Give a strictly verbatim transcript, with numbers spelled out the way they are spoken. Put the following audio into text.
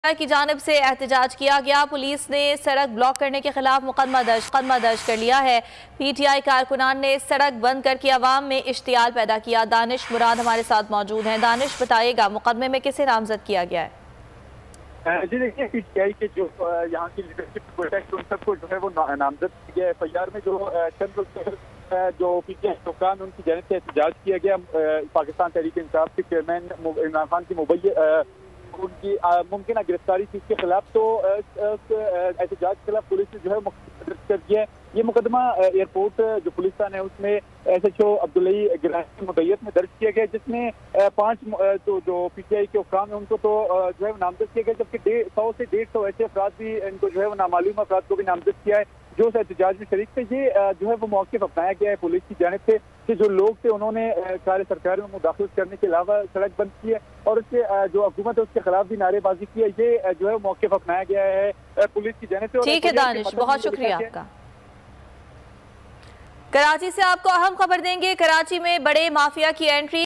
की जानिब से एहतजाज किया गया। पुलिस ने सड़क ब्लॉक करने के खिलाफ मुकदमा दर्ज मुकदमा दर्ज कर लिया है। पीटीआई कारकुनान ने सड़क बंद करके आवाम में इश्तियाल पैदा किया। दानिश मुराद हमारे साथ मौजूद हैं। दानिश, बताइएगा मुकदमे में किसे नामजद किया गया है? जी देखिए, पीटीआई के जो यहाँ की लीडरशिप प्रोटेक्ट उन सबको जो है वो नामजद किया गया। एफ आई आर में जो चंद जो पीटीआई हुक्काम उनकी जानिब से एहतजाज किया गया। पाकिस्तान तहरीक इंसाफ के चेयरमैन इमरान खान की मुबैया उनकी मुमकिन गिरफ्तारी थी, इसके खिलाफ तो एहतजाज के खिलाफ पुलिस ने जो है मुकदमा कर दिया है। ये मुकदमा एयरपोर्ट जो पुलिस थाना है उसमें एस एच ओ अब्दुल्लाई गिलानी की मुद्दत में दर्ज किया गया, जिसमें पांच तो जो पीटीआई के हुक्काम है उनको तो जो है नामजद किया गया, जबकि डेढ़ सौ से डेढ़ सौ ऐसे अफराद भी इनको जो है वो नामालूम अफराद को भी नामजद किया है जो उस एहतजाज में शरीक थे। ये जो है वो मौक़िफ़ अपनाया गया है पुलिस की जानिब से कि जो लोग थे उन्होंने कार्य सरकार में मुदाखलत करने के अलावा सड़क बंद की है और उसके जो हुकूमत है उसके खिलाफ भी नारेबाजी की है। ये जो है मौक़िफ़ अपनाया गया है पुलिस की जानिब से। ठीक है दानिश, बहुत शुक्रिया आपका। कराची से आपको अहम खबर देंगे। कराची में बड़े माफिया की एंट्री।